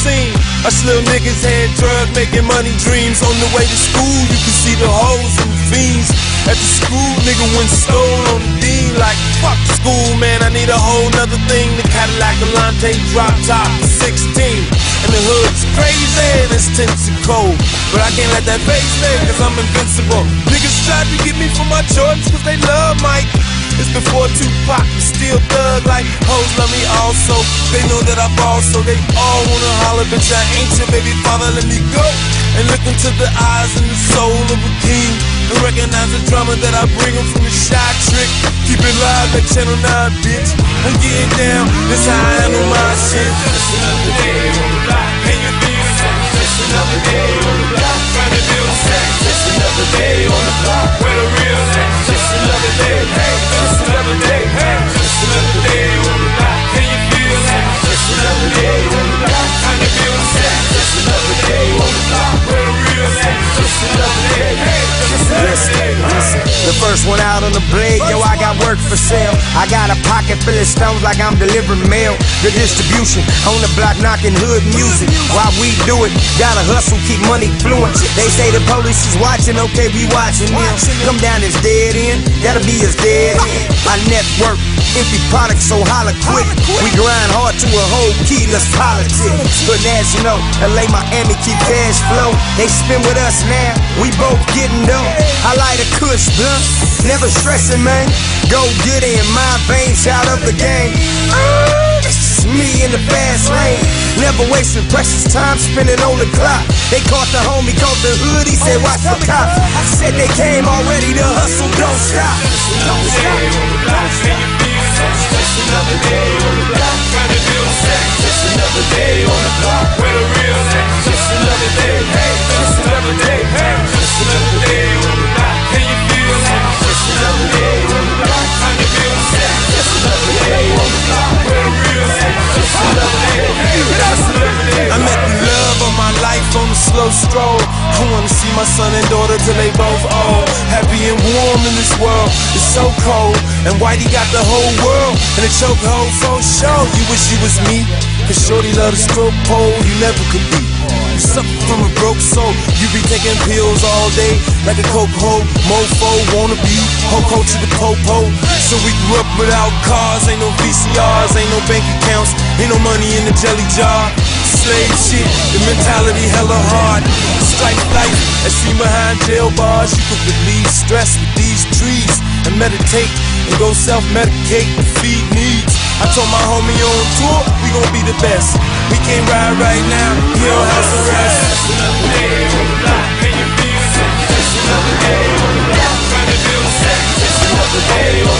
scene. Us little niggas had drug making money dreams. On the way to school, you can see the hoes and the fiends. At the school, nigga went stole on the dean. Like, fuck school, man, I need a whole nother thing. The Cadillac Elante drop top 16. And the hood's crazy and it's tense and cold. But I can't let that face me, cause I'm invincible. Niggas tried to get me for my Jordans cause they love Mike. It's before Tupac was still thug, like hoes love me also. They know that I ball, so they all wanna holler. Bitch, I ain't your baby father, let me go. And look into the eyes and the soul of a king. And recognize the drama that I bring them from the shy trick. Keep it live like Channel 9, bitch. I'm getting down, that's how I handle my shit. Just another day on the block, can you feel it? Just another day on the block, trying to build a set. Just another day on the block, where the real at? Just another day, hey, just another day, hey, just another day on the block, can you feel that? Just another day on the block, trying to build a set. Just another day on the block, where the real at? Just another day, hey, just another day. The first one out on the blade, yo, I got work for sale. I got a pocket full of stones like I'm delivering mail. The distribution on the block knocking hood music. While we do it, gotta hustle, keep money fluent. They say the police is watching, okay, we watching them. Come down this dead end, that'll be his dead end. My network, empty products, so holla quick. We grind hard to a whole keyless politics. But as you know, LA, Miami, keep cash flow. They spin with us now, we both getting dough. I light a kush blunt, never stressing, man. Go get it in my veins, shout up the game. This is me in the fast lane. Never wasting precious time, spending on the clock. They caught the homie, caught the hood, he said watch the cops. I said they came already, the hustle don't stop. Don't stop. Just another day on the block, trying to build a set. Just another day on the block, where the real at? Just another day, hey, just another day, hey, just another day on the block, can you feel that? Just another day on the block, trying to build a set. Just another day on the block, where the real at? Just another day, hey, just another day. I met the love of my life on a slow stroll. I wanna see my son and daughter till they both old. Happy and warm in this world, it's so cold. And Whitey got the whole world in a chokehold for show. You wish you was me, cause shorty love the stroke pole. You never could be. You suffer from a broke soul. You be taking pills all day like a coke hoe. Mofo, wanna be Hoko to the popo. So we grew up without cars, ain't no VCRs, ain't no bank accounts, ain't no money in the jelly jar. Slave shit, the mentality hella hard. Strike life, as seen behind jail bars. You could relieve stress with these trees and meditate and go self-medicate and feed needs. I told my homie on tour, we gon' be the best. We can't ride right now, he don't have to rest. Just another day on the block, can you feel it? Just another day on the block, trying to build a set. Just another day on